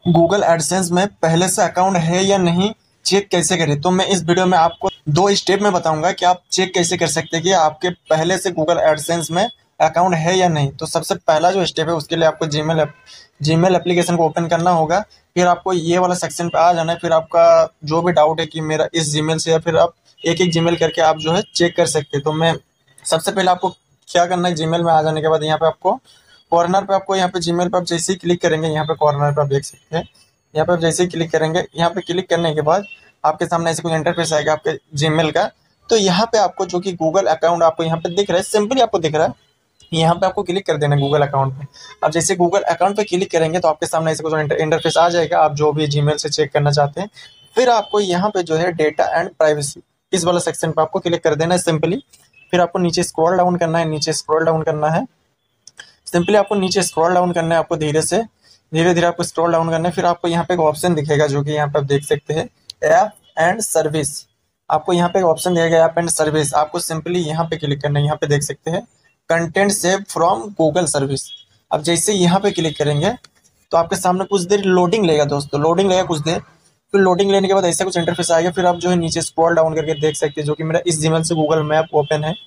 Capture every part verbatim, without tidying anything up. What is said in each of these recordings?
Google AdSense में पहले से अकाउंट है या नहीं चेक कैसे करें। तो मैं इस वीडियो में आपको दो स्टेप में बताऊंगा कि आप चेक कैसे कर सकते हैं कि आपके पहले से गूगल एडसेंस में अकाउंट है या नहीं। तो सबसे पहला जो स्टेप है उसके लिए आपको जीमेल ऐप जीमेल एप्लीकेशन को ओपन करना होगा। फिर आपको ये वाला सेक्शन पे आ जाना है। फिर आपका जो भी डाउट है कि मेरा इस जीमेल से, या फिर आप एक एक जीमेल करके आप जो है चेक कर सकते हैं। तो मैं सबसे पहले आपको क्या करना है, जीमेल में आ जाने के बाद यहाँ पे आपको कॉर्नर पे आपको यहाँ पे जीमेल पे आप जैसे ही क्लिक करेंगे, यहाँ पे कॉर्नर पे आप देख सकते हैं, यहाँ पे आप जैसे ही क्लिक करेंगे, यहाँ पे क्लिक करने के बाद आपके सामने ऐसे कुछ इंटरफेस आएगा आपके जीमेल का। तो यहाँ पे आपको जो कि गूगल अकाउंट आपको यहाँ पे दिख रहा है, सिंपली आपको दिख रहा है, यहाँ पे आपको क्लिक कर देना है गूगल अकाउंट पे। अब जैसे गूगल अकाउंट पे क्लिक करेंगे तो आपके सामने ऐसे कुछ इंटरफेस आ जाएगा, आप जो भी जीमेल से चेक करना चाहते हैं। फिर आपको यहाँ पे जो है डेटा एंड प्राइवेसी, इस वाला सेक्शन पे आपको क्लिक कर देना है सिंपली। फिर आपको नीचे स्क्रॉल डाउन करना है, नीचे स्क्रॉल डाउन करना है, सिंपली आपको नीचे स्क्रॉल डाउन करना है, आपको धीरे से धीरे धीरे आपको स्क्रॉल डाउन करना है। फिर आपको यहाँ पे एक ऑप्शन दिखेगा जो कि यहाँ पे आप देख सकते हैं, ऐप एंड सर्विस। आपको यहाँ पे एक ऑप्शन दिखेगा ऐप एंड सर्विस, आपको सिंपली यहाँ पे क्लिक करना है। यहाँ पे देख सकते हैं content save from Google service. अब जैसे यहाँ पे क्लिक करेंगे तो आपके सामने कुछ देर लोडिंग लेगा दोस्तों, लोडिंग लेगा कुछ देर। फिर लोडिंग लेने के बाद ऐसा कुछ इंटरफेस आएगा। फिर आप जो है नीचे स्क्रॉल डाउन करके देख सकते हैं जो कि मेरा इस जीमेल से गूगल मैप ओपन है,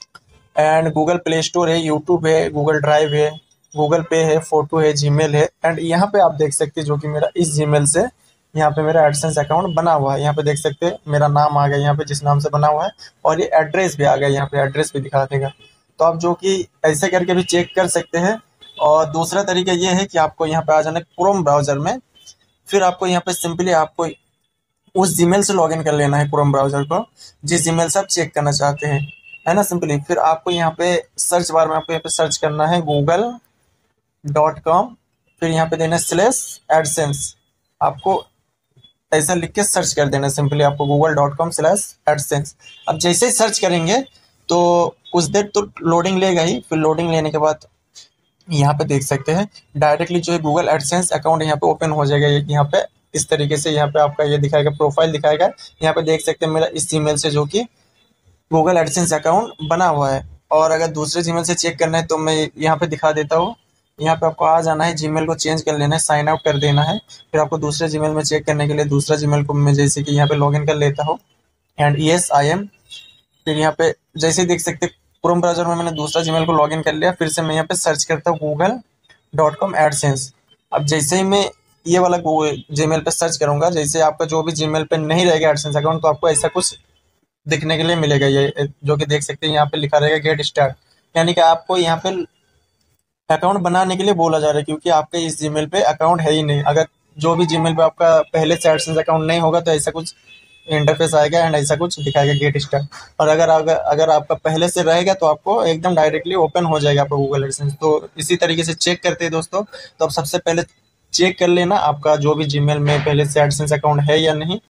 एंड गूगल प्ले स्टोर है, यूट्यूब है, गूगल ड्राइव है, गूगल पे है, फोटो है, जीमेल है। एंड यहाँ पे आप देख सकते हैं जो कि मेरा इस जीमेल से यहाँ पे मेरा एडसेंस अकाउंट बना हुआ है। यहाँ पे देख सकते हैं मेरा नाम आ गया यहाँ पे जिस नाम से बना हुआ है, और ये एड्रेस भी आ गया, यहाँ पे एड्रेस भी दिखा देगा। तो आप जो कि ऐसे करके भी चेक कर सकते हैं। और दूसरा तरीका ये है कि आपको यहाँ पे आ जाना है क्रोम ब्राउजर में। फिर आपको यहाँ पे सिंपली आपको उस जीमेल से लॉगिन कर लेना है क्रोम ब्राउजर को, जिस जीमेल से आप चेक करना चाहते हैं, है ना सिंपली। फिर आपको यहाँ पे सर्च बार में आपको यहाँ पे सर्च करना है गूगल डॉट कॉम, फिर यहाँ पे देना स्लेश एडसेंस। आपको ऐसा लिख के सर्च कर देना सिंपली, आपको Google dot com slash AdSense. अब जैसे ही सर्च करेंगे तो कुछ देर तो लोडिंग लेगा ही। फिर लोडिंग लेने के बाद यहाँ पे देख सकते हैं डायरेक्टली जो है गूगल एडसेंस अकाउंट यहाँ पे ओपन हो जाएगा। यहाँ पे इस तरीके से यहाँ पे आपका ये दिखाएगा, प्रोफाइल दिखाएगा। यहाँ पे देख सकते हैं मेरा इस जीमेल से जो कि गूगल एडसेंस अकाउंट बना हुआ है। और अगर दूसरे जीमेल से चेक करना है तो मैं यहाँ पे दिखा देता हूँ। यहाँ पे आपको आ जाना है, जीमेल को चेंज कर लेना है, साइन आउट कर देना है। फिर आपको दूसरे जीमेल में चेक करने के लिए दूसरा जीमेल को मैं जैसे कि यहाँ पे लॉगिन कर लेता हूँ, एंड यस आई एम। फिर यहाँ पे जैसे ही देख सकते क्रोम ब्राउजर में मैंने दूसरा जीमेल को लॉगिन कर लिया। फिर से मैं यहाँ पे सर्च करता हूँ गूगल डॉट कॉम एडसेंस। अब जैसे ही मैं ये वाला जीमेल पे सर्च करूंगा, जैसे आपका जो भी जीमेल पे नहीं रहेगा एडसेंस अकाउंट, तो आपको ऐसा कुछ दिखने के लिए मिलेगा, ये जो कि देख सकते हैं यहाँ पे लिखा रहेगा गेट स्टार्ट। यानी कि आपको यहाँ पे अकाउंट बनाने के लिए बोला जा रहा है, क्योंकि आपके इस जीमेल पे अकाउंट है ही नहीं। अगर जो भी जीमेल पे आपका पहले से एडसेंस अकाउंट नहीं होगा तो ऐसा कुछ इंटरफेस आएगा एंड ऐसा कुछ दिखाएगा गेट स्टार्ट। और अगर अगर अगर आपका पहले से रहेगा तो आपको एकदम डायरेक्टली ओपन हो जाएगा आपका गूगल एडसेंस। तो इसी तरीके से चेक करते हैं दोस्तों। तो अब सबसे पहले चेक कर लेना आपका जो भी जीमेल में पहले से एडसेंस अकाउंट है या नहीं।